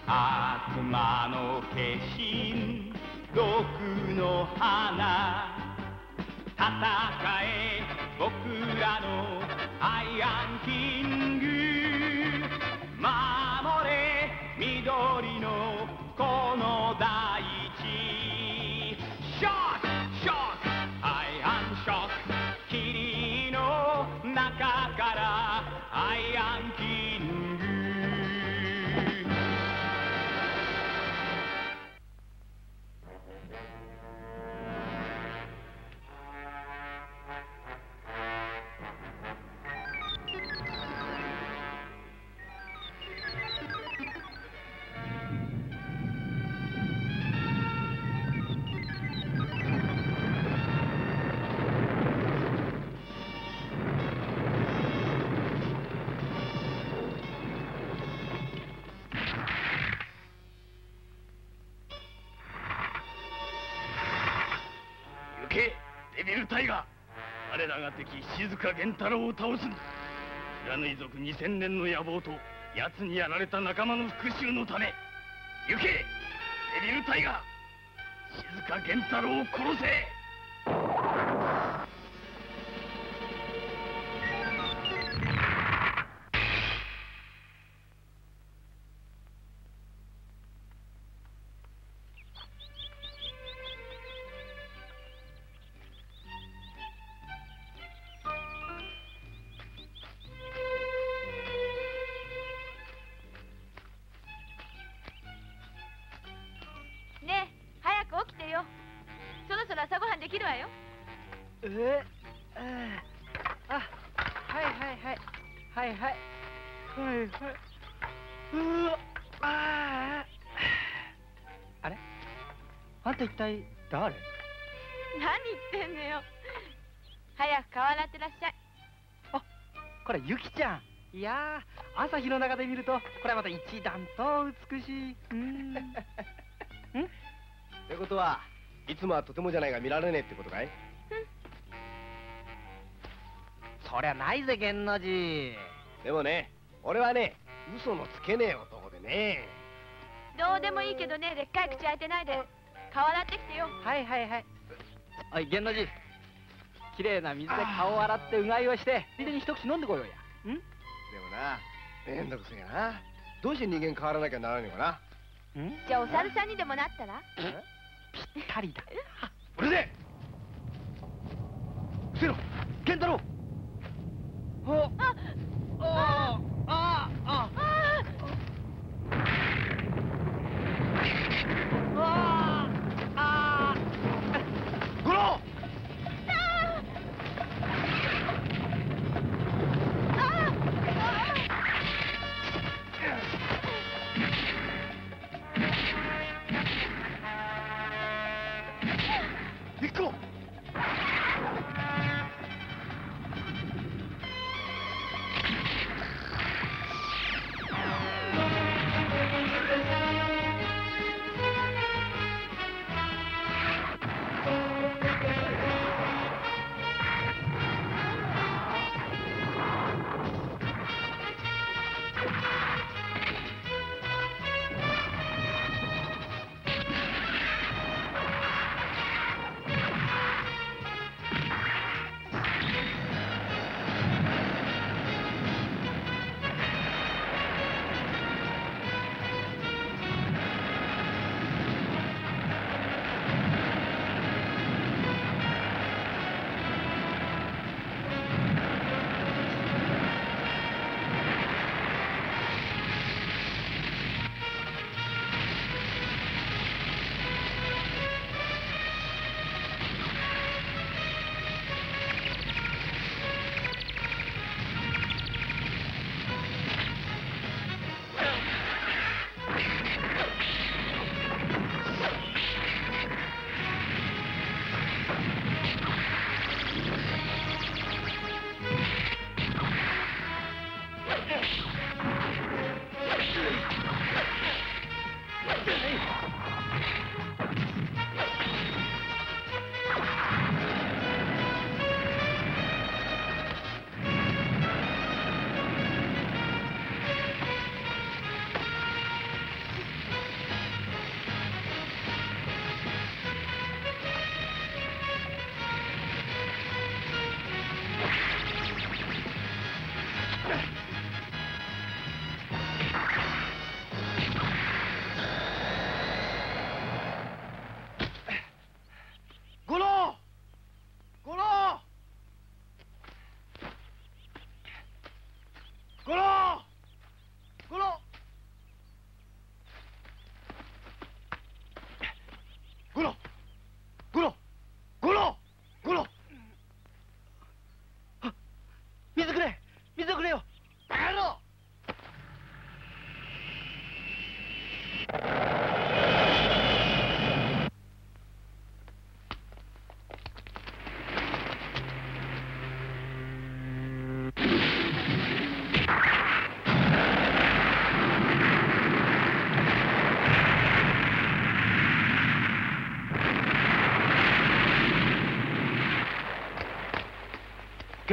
悪魔の化身毒の花戦え僕らのアイアンキング守れ緑のこの大地ショックショックアイアンショック霧の中からアイアンキングデビルタイガー、我らが敵静か源太郎を倒す。白縫族2000年の野望と奴にやられた仲間の復讐のため行けデビルタイガー、静か源太郎を殺せ。 一体誰？ 何言ってんのよ。早く顔洗ってらっしゃい。 あ、これゆきちゃん。いやー、朝日の中で見るとこれはまた一段と美しい。 ってことはいつもはとてもじゃないが見られねえってことかい？ そりゃないぜ源の字。 でもね、俺はね、嘘のつけねえ男でね。 どうでもいいけどね、でっかい口開いてないで顔洗ってきてよ。 はいはいはい。おい源の字、きれいな水で顔を洗ってうがいをしてついでに一口飲んでこようや。 でもな、めんどくせえな。どうして人間変わらなきゃならねえかな。 じゃあお猿さんにでもなったら？ ぴったりだ。 うるせえ。伏せろ源太郎。ゴロ！行こう！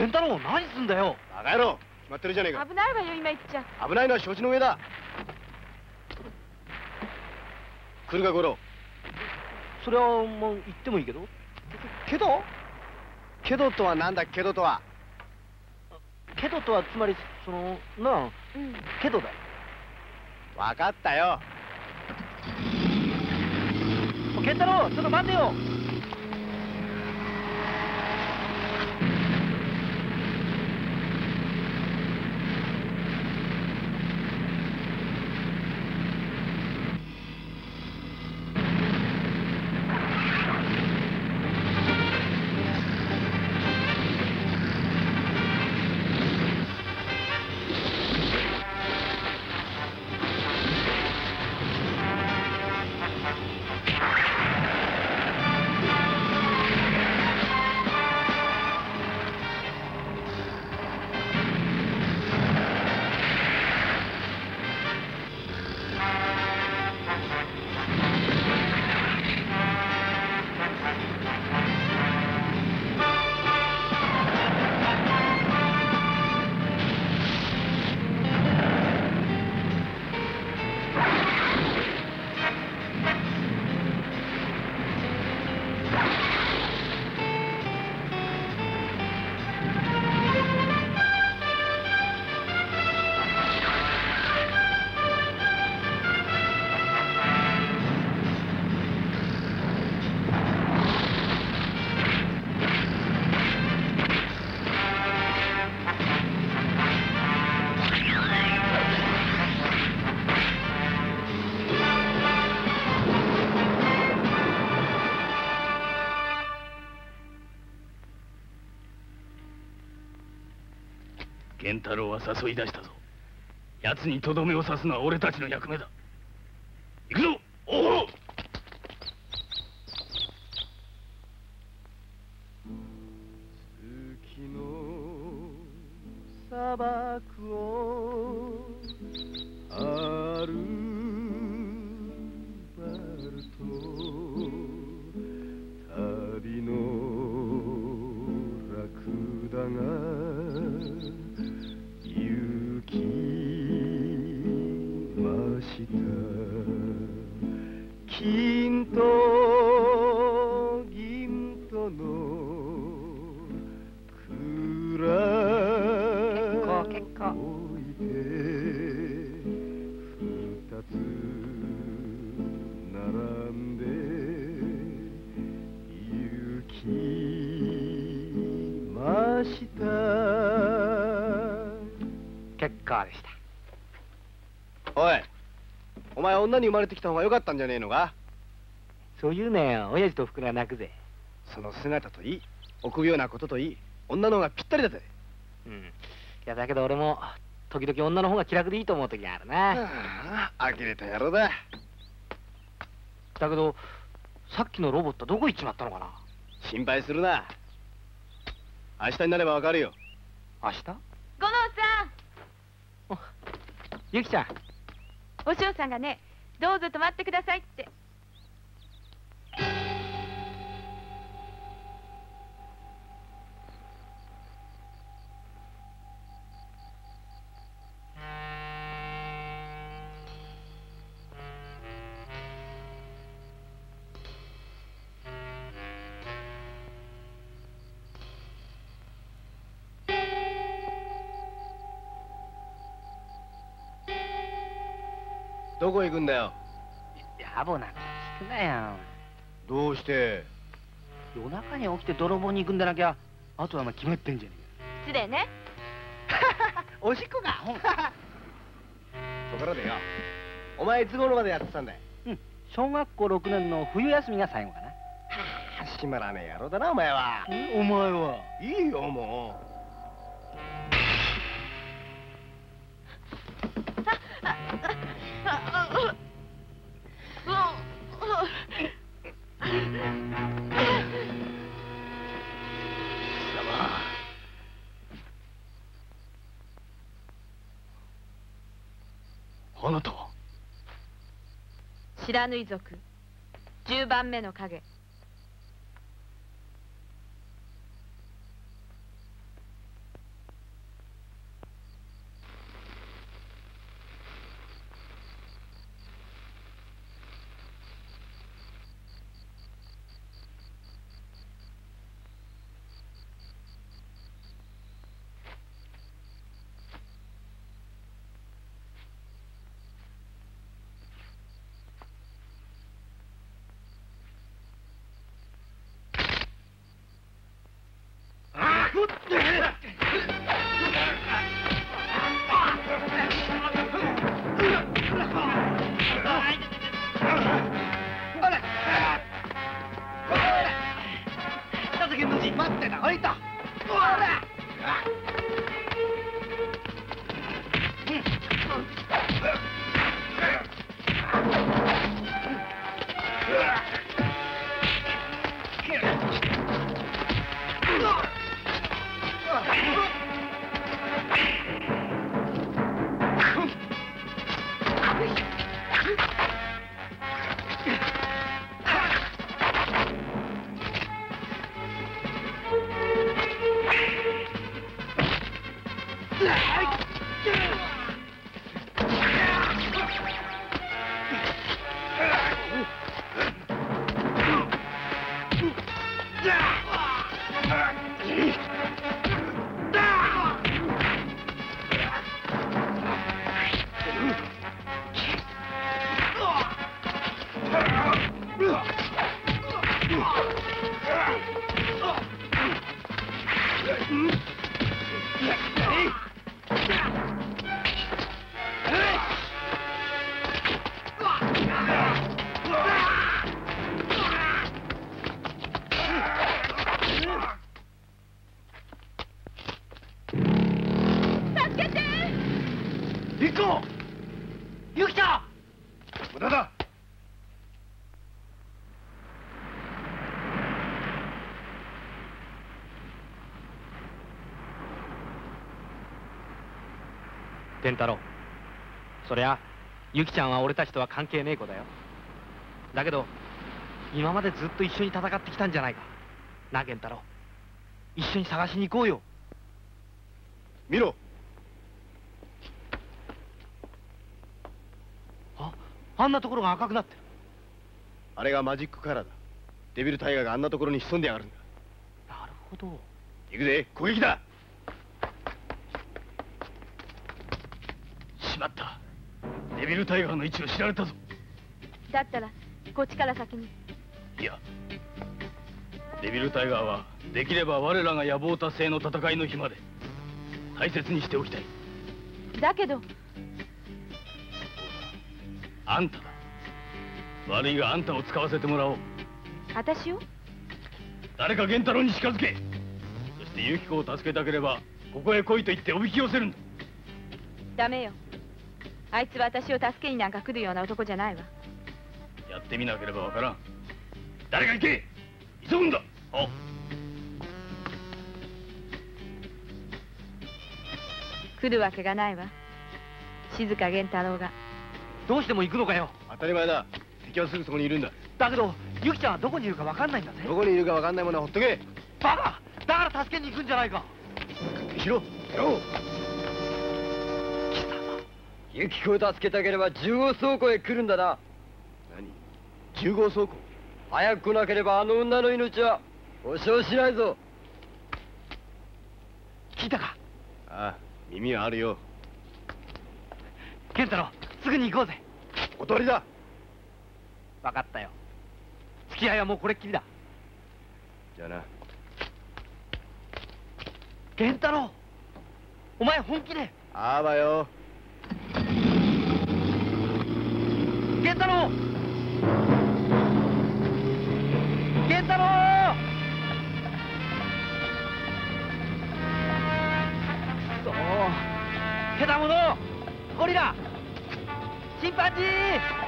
源太郎、何すんだよ。 バカ野郎、決まってるじゃねえか。 危ないわよ、今言っちゃ。 危ないのは承知の上だ。来るか、五郎。 それはもう言ってもいいけど。 けどとはなんだ、けどとは。 けどとはつまりなあ、けどだよ。 分かったよ。 源太郎、ちょっと待てよ。 源太郎は誘い出したぞ。奴にとどめを刺すのは俺たちの役目だ。行くぞ、おう。 月の砂漠を歩ばると旅のラクダが行きました。金と銀との結構置いて二つ並んで行きました。 結構でした。 おい、お前女に生まれてきた方が良かったんじゃねえのか。 そういうねよ、親父と袋が泣くぜ。 その姿といい、臆病なことといい、女の方がぴったりだぜ。 いやだけど俺も時々女の方が気楽でいいと思う時があるな。 呆れた野郎だ。 だけどさっきのロボットどこ行っちまったのかな。 心配するな。明日になればわかるよ。 明日？ 五郎さん、 ゆきちゃん。 お嬢さんがね、どうぞ泊まってくださいって。 どこ行くんだよ。 野暮なこと聞くなよ。 どうして？ 夜中に起きて泥棒に行くんでなきゃ、あとは決まってんじゃね失礼ね。 え。おしっこが。 ところでよ、お前いつ頃までやってたんだい？ 小学校6年の冬休みが最後かな。 閉まらねえ野郎だなお前は。 お前は？ いいよもう。 あなたは？ 不知火族10番目の影。 あ、いた。うわら。健太郎、そりゃユキちゃんは俺たちとは関係ねえ子だよ。だけど今までずっと一緒に戦ってきたんじゃないかな。健太郎、一緒に探しに行こうよ。 見ろ。 あんなところが赤くなってる。 あれがマジックカラーだ。デビルタイガーがあんなところに潜んでやがるんだ。 なるほど。 行くぜ、攻撃だ。 しまった。デビルタイガーの位置を知られたぞ。 だったらこっちから先に。 いや、デビルタイガーはできれば我らが野望達成の戦いの日まで大切にしておきたい。 だけどあんただ。悪いがあんたを使わせてもらおう。 私を？ 誰か源太郎に近づけ。そしてユキコを助けたければここへ来いと言っておびき寄せるんだ。 ダメよ。あいつは私を助けになんか来るような男じゃないわ。 やってみなければわからん。誰か行け。急ぐんだ。あ、 来るわけがないわ。静か源太郎が。 どうしても行くのかよ。 当たり前だ。敵はすぐそこにいるんだ。 だけどユキちゃんはどこにいるか分かんないんだぜ。 どこにいるか分かんないものはほっとけ。 バカだから助けに行くんじゃないか。 しろ。 ユキコを助けたければ10号倉庫へ来るんだな。 何？10号倉庫？ 早く来なければあの女の命は保証しないぞ。 聞いたか？ ああ、耳はあるよ。 健太郎、すぐに行こうぜ。 おとりだ。 分かったよ。付き合いはもうこれっきりだ。 じゃあな。 健太郎、お前本気で？ ああばよ。 健太郎、健太郎。くそ、けだもの、ゴリラ、チンパンジー。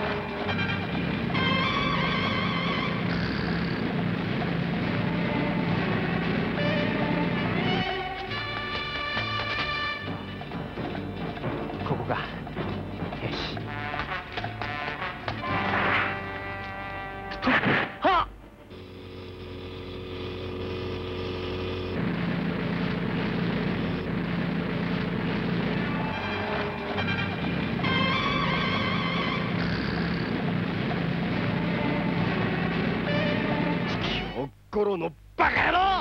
ここか。よし。はっ！ おっころのバカ野郎！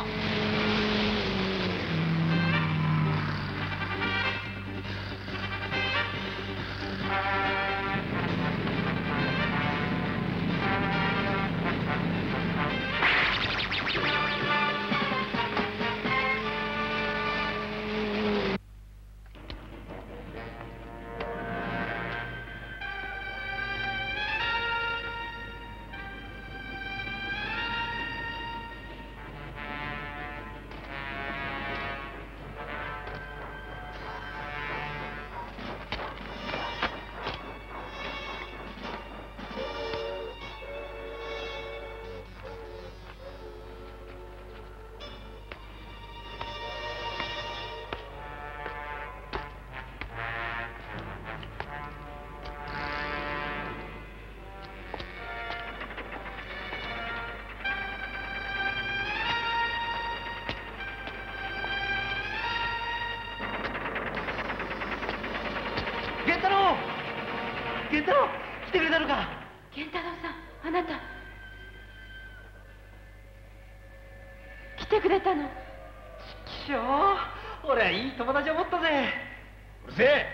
か。 源太郎さん、あなた来てくれたの。 ちょ俺はいい友達を持ったぜ。 うるせえ。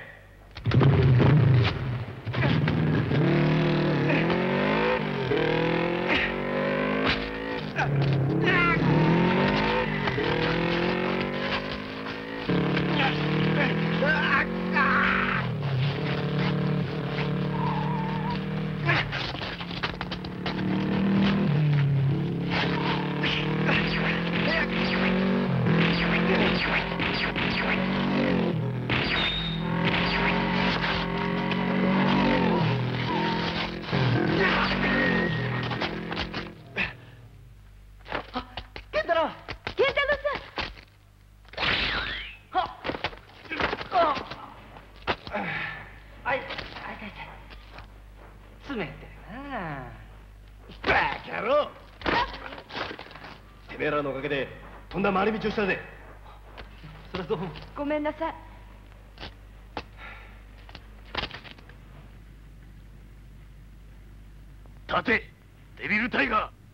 てめえらのおかげでとんだ回り道をしたぜ。 それはどうも。 ごめんなさい。 立て、デビルタイガー。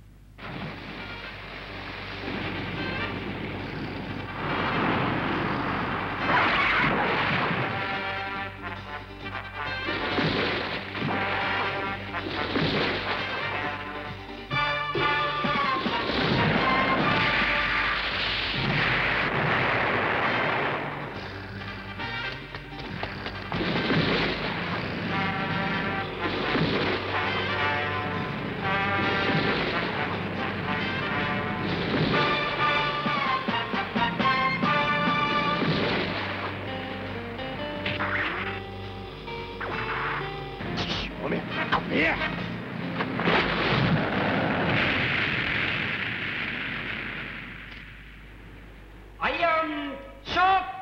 アイアンショック。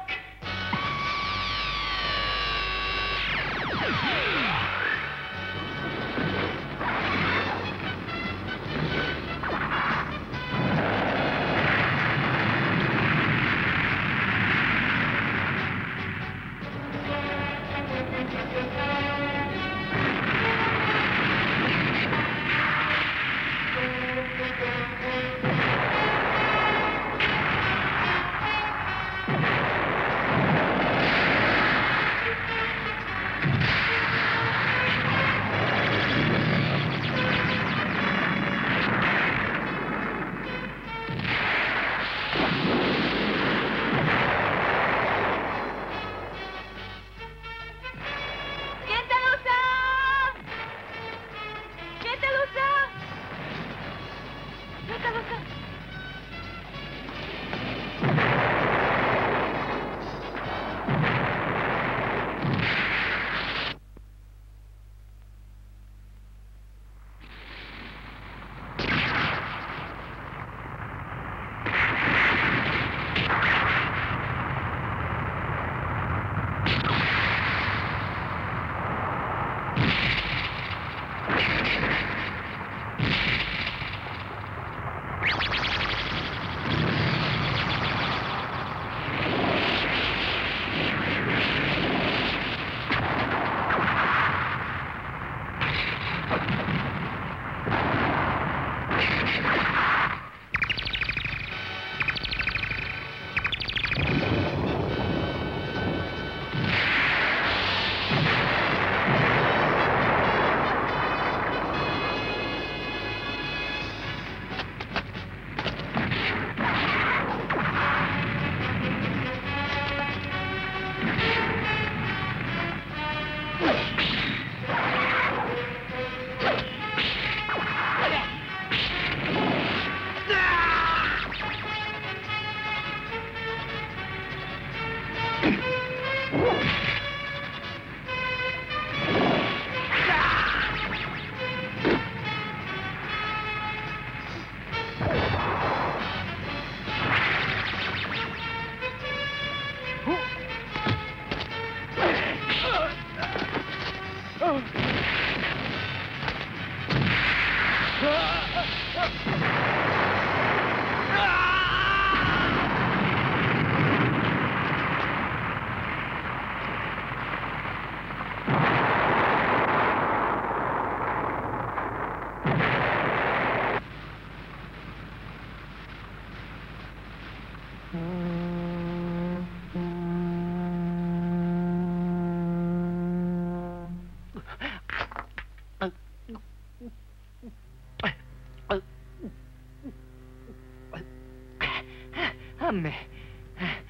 んねえ。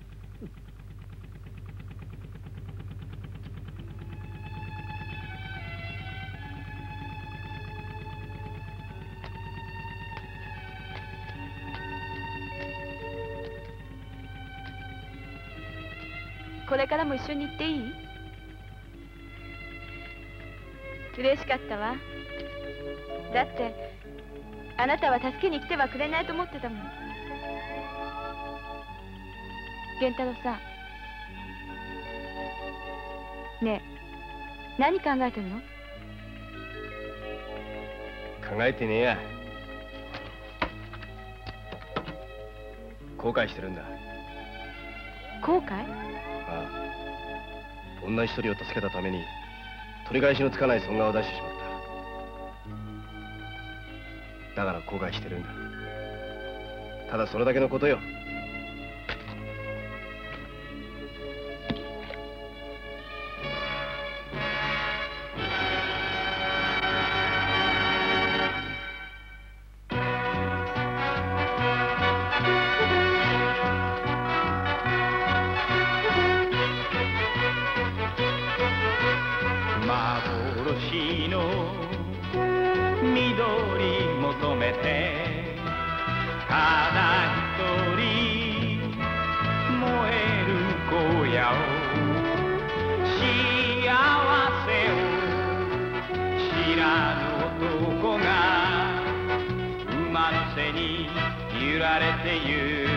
これからも一緒に行っていい？嬉しかったわ。だってあなたは助けに来てはくれないと思ってたもん。源太郎さん、ねえ、何考えてるの？ 考えてねえや。後悔してるんだ。 後悔？ ああ、女一人を助けたために取り返しのつかない損害を出してしまった。だから後悔してるんだ。ただそれだけのことよ。 幻の緑求めてただ一人燃える荒野を幸せを知らぬ男が馬の背に揺られてゆく